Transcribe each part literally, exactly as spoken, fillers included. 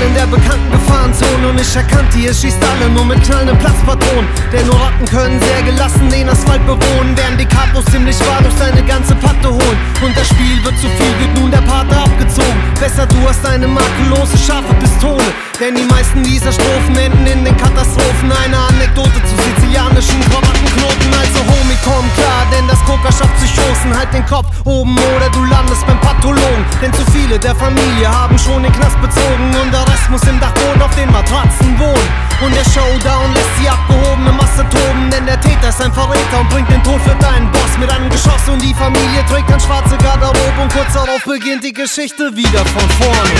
in der bekannten Gefahrenzone und ich erkannte, ihr schießt alle nur mit knallenden Platzpatronen. Denn Oraken können sehr gelassen den Asphalt bewohnen, während die Capos ziemlich wahr durch seine ganze Patte holen. Und das Spiel wird zu viel, wird nun der Pate abgezogen. Besser du hast eine makellose, scharfe Pistole, denn die meisten dieser Strophen enden in den Katastrophen. Eine Anekdote zu sizilianischen Krawattenknoten. Also Homie, komm klar, denn das Koka schafft Psychosen. Halt den Kopf oben oder du landest beim Pathologen. Denn zu viele der Familie haben schon den Knast bezogen und der Rest muss im Dachboden auf den Matratzen wohnen. Und der Showdown lässt die abgehobene Masse toben, denn der Täter ist ein Verräter und bringt den Tod für deinen Boss mit einem Geschoss. Und die Familie trägt dann schwarze Garderobe und kurz darauf beginnt die Geschichte wieder von vorne.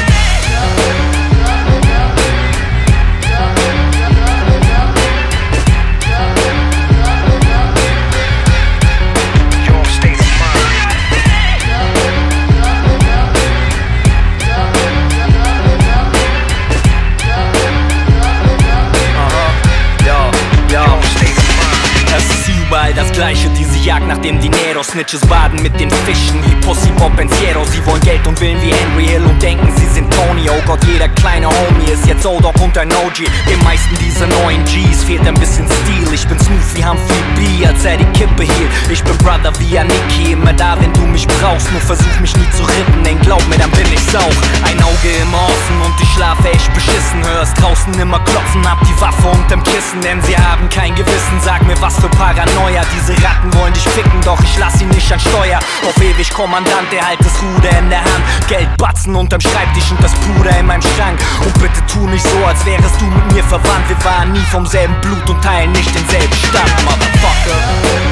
Das Gleiche, diese Jagd nach dem Dinero. Snitches baden mit den Fischen wie Pussy Bob Pensiero. Sie wollen Geld und Willen wie Henry Hill und denken, sie sind Tony. Oh Gott, jeder kleine Homie ist jetzt O-Dog und ein O G. Den meisten dieser neuen G's fehlt ein bisschen Stil. Ich bin smooth wie Humphrey B, als er die Kippe hielt. Ich bin Brother wie Aniki, immer da, wenn du mich brauchst. Nur versuch mich nie zu rippen, denn glaub mir, dann bin ich's auch. Ein Auge immer offen und ich schlafe echt beschissen. Hörst draußen immer klopfen, hab die Waffe unterm Kissen, denn sie haben kein Gewissen. Sag mir, was für Paranoia. Diese Ratten wollen dich ficken, doch ich lass sie nicht an Steuer. Auf ewig Kommandant, der halt das Ruder in der Hand. Geldbatzen unterm Schreibtisch und das Puder in meinem Schrank. Und bitte tu nicht so, als wärest du mit mir verwandt. Wir waren nie vom selben Blut und teilen nicht denselben Stand, Motherfucker.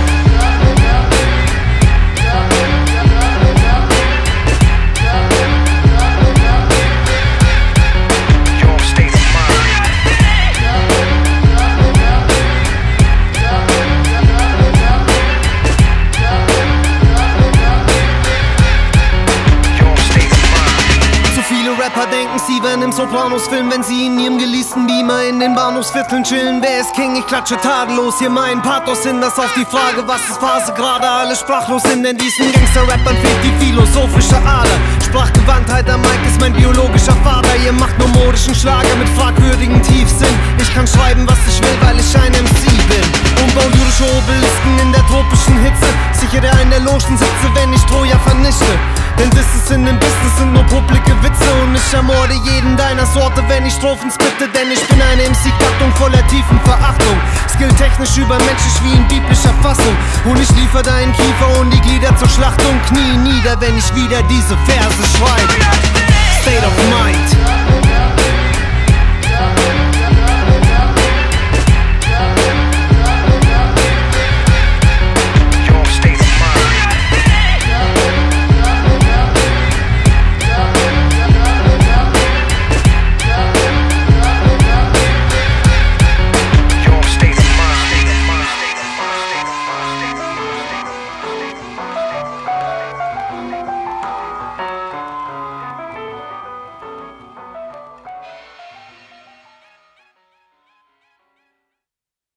Rapper denken, sie wären im Sopranos-Film, wenn sie in ihrem geleasten Beamer in den Bahnhofsvierteln chillen. Wer ist King? Ich klatsche tadellos hier meinen Pathos hin. Das auf die Frage, was ist Phase, gerade alle sprachlos sind. Denn diesen Gangster-Rappern fehlt die philosophische Ader. Sprachgewandtheit am Mic ist mein biologischer Vater. Ihr macht nur modischen Schlager mit fragwürdigen Tiefsinn. Ich kann schreiben, was ich will, weil ich ein M C bin. Und bau lyrische Obelisken in der tropischen Hitze. Sichere in der Logen sitze, wenn ich Troja vernichte. Denn das ist in dem Business sind nur publike Witze. Und ich ermorde jeden deiner Sorte, wenn ich Strophen spitte. Denn ich bin eine M C-Gattung voller tiefen Verachtung. Skilltechnisch übermenschlich wie in biblischer Fassung. Und ich liefer deinen Kiefer und die Glieder zur Schlachtung. Knie nieder, wenn ich wieder diese Verse schreibe. State of